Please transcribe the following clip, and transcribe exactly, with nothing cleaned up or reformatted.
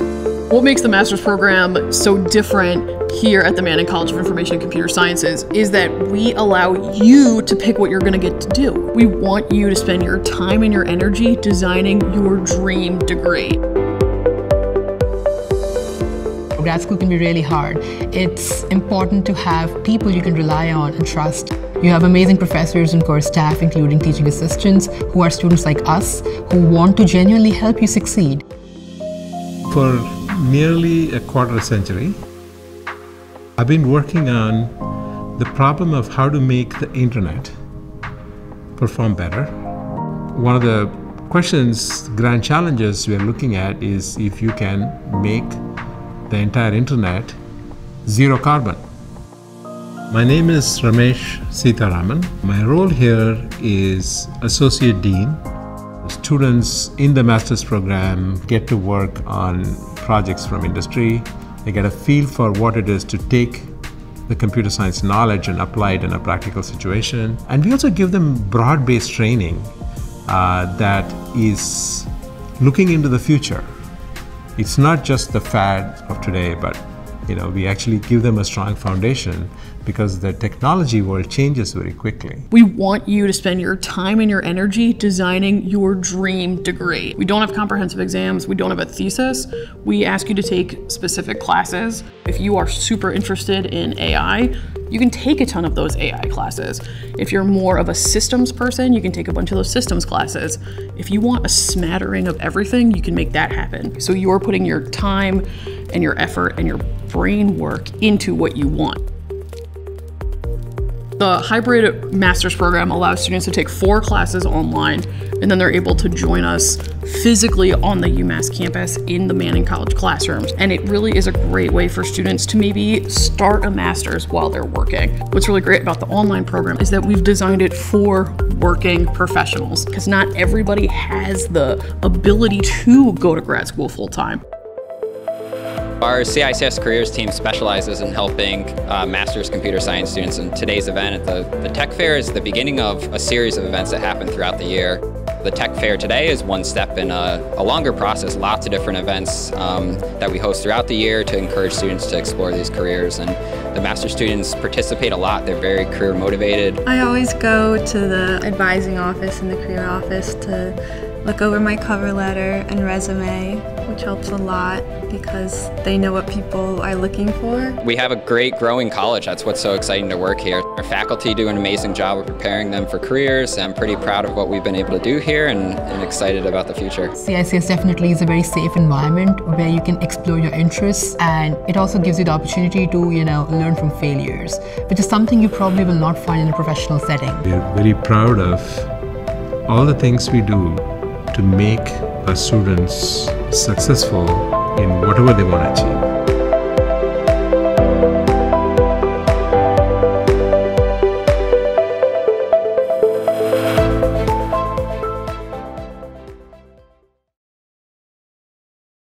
What makes the master's program so different here at the Manning College of Information and Computer Sciences is that we allow you to pick what you're going to get to do. We want you to spend your time and your energy designing your dream degree. Grad school can be really hard. It's important to have people you can rely on and trust. You have amazing professors and core staff, including teaching assistants, who are students like us, who want to genuinely help you succeed. For nearly a quarter century, I've been working on the problem of how to make the internet perform better. One of the questions, grand challenges we're looking at is if you can make the entire internet zero carbon. My name is Ramesh Sitharaman. My role here is Associate Dean. Students in the master's program get to work on projects from industry. They get a feel for what it is to take the computer science knowledge and apply it in a practical situation. And we also give them broad-based training uh, that is looking into the future. It's not just the fad of today, but you know, we actually give them a strong foundation because the technology world changes very quickly. We want you to spend your time and your energy designing your dream degree. We don't have comprehensive exams, we don't have a thesis. We ask you to take specific classes. If you are super interested in A I, you can take a ton of those A I classes. If you're more of a systems person, you can take a bunch of those systems classes. If you want a smattering of everything, you can make that happen. So you're putting your time and your effort and your brain work into what you want. The hybrid master's program allows students to take four classes online, and then they're able to join us physically on the UMass campus in the Manning College classrooms. And it really is a great way for students to maybe start a master's while they're working. What's really great about the online program is that we've designed it for working professionals, because not everybody has the ability to go to grad school full time. Our C I C S Careers team specializes in helping uh, master's computer science students, and today's event at the, the Tech Fair is the beginning of a series of events that happen throughout the year. The Tech Fair today is one step in a, a longer process, lots of different events um, that we host throughout the year to encourage students to explore these careers, and the master's students participate a lot. They're very career motivated. I always go to the advising office and the career office to look over my cover letter and resume, which helps a lot because they know what people are looking for. We have a great growing college. That's what's so exciting to work here. Our faculty do an amazing job of preparing them for careers. I'm pretty proud of what we've been able to do here and, and excited about the future. C I C S definitely is a very safe environment where you can explore your interests, and it also gives you the opportunity to, you know, learn from failures, which is something you probably will not find in a professional setting. We're very proud of all the things we do to make our students successful in whatever they want to achieve.